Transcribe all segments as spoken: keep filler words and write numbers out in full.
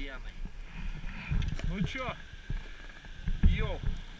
пьяный. Ну чё? Йоу.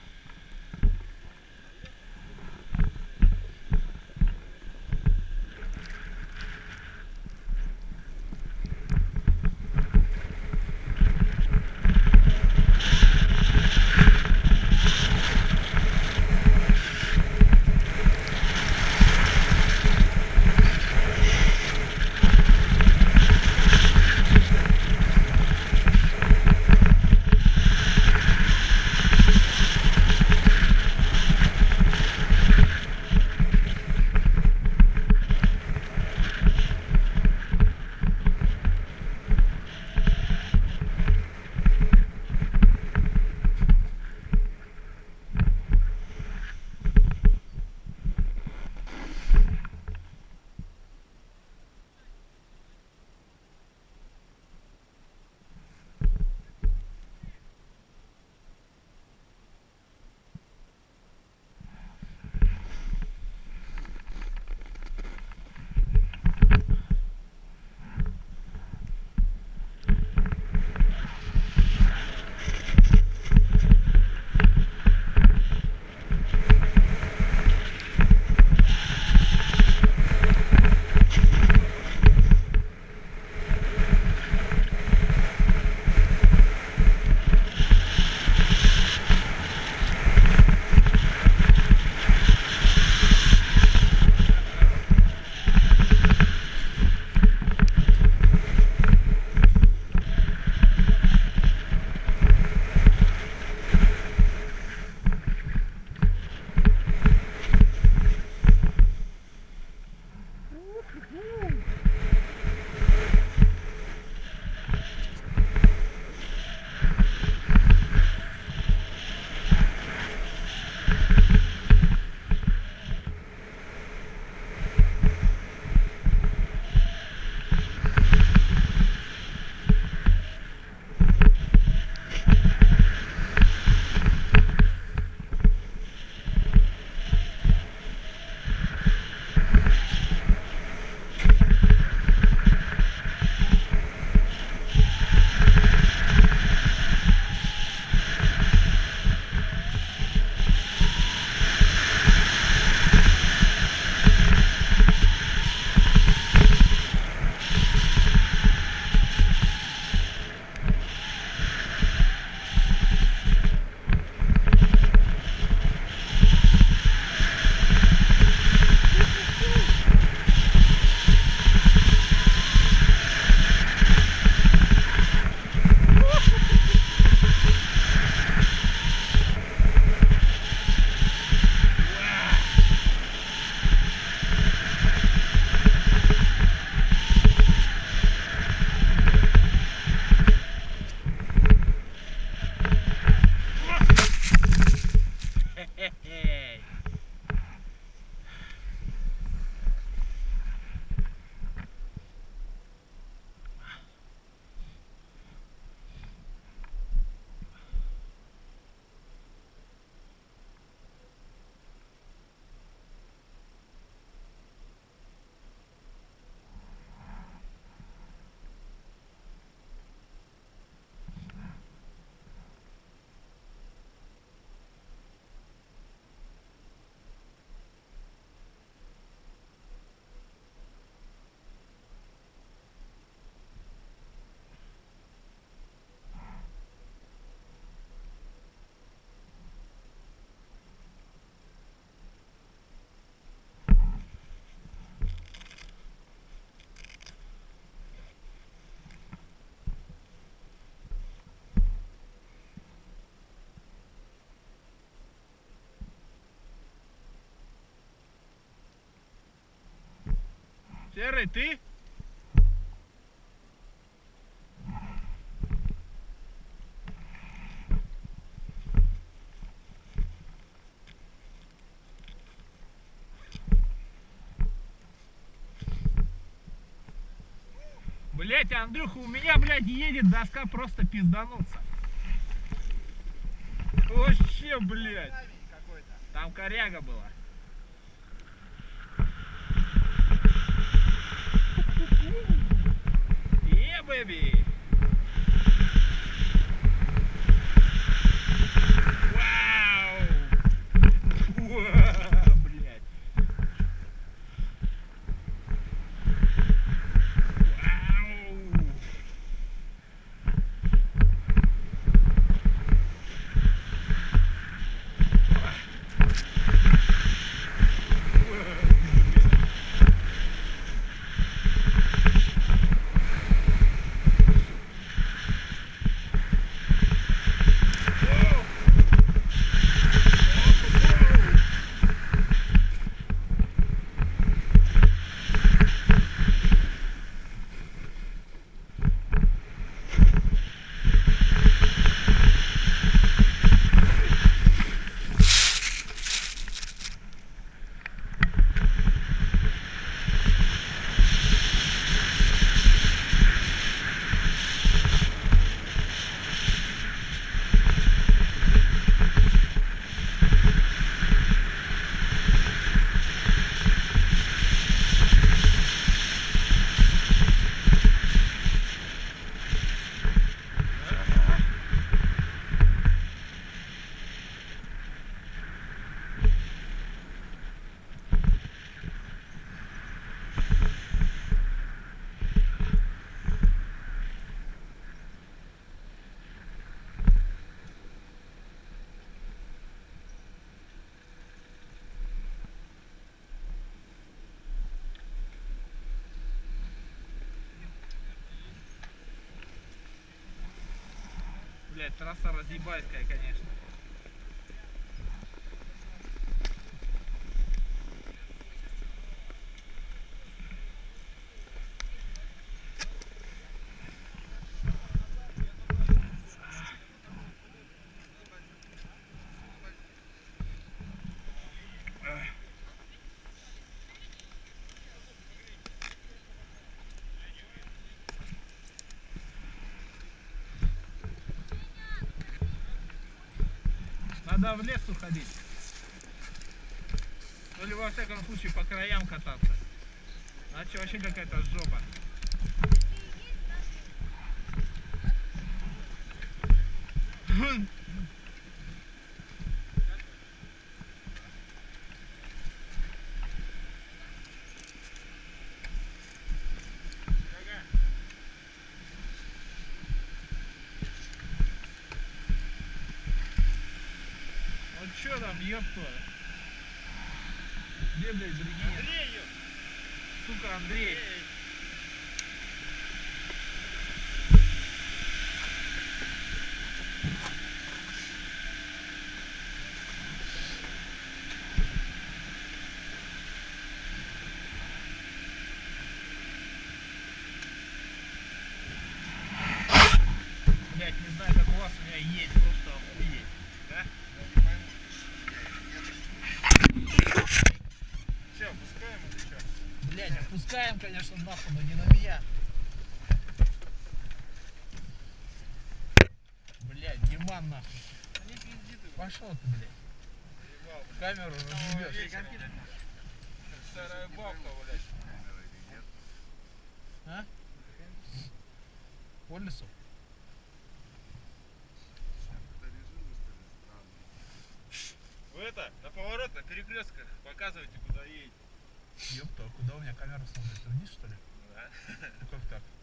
Серый, ты? Блять, Андрюха, у меня, блядь, едет доска просто пиздануться. Вообще, блядь. Там коряга была. Yeah, baby. блядь, трасса разъебайская, конечно. Надо в лес уходить. Ну или во всяком случае по краям кататься. А че, вообще какая-то жопа. Ну чё там, ёпта? Где, блядь, другие? Андрей, ёп. Сука, Андрей. Блядь, не знаю, как у вас, у меня есть просто охуеть. Да? Че, опускаем или что? Блядь, опускаем, конечно, нахуй, но не на меня. Блядь, Диман нахуй. Не пизди ты, Пошел ты, блядь. ебал, блядь. Камеру разъебешь. Вечером, блядь. Старая бабка, блядь. А? По лесу? Вы это, на поворот, на перекрестках показывайте, куда едете. Ёпта, а куда у меня камера смотрит? Вниз, что ли? Да. Ну как так?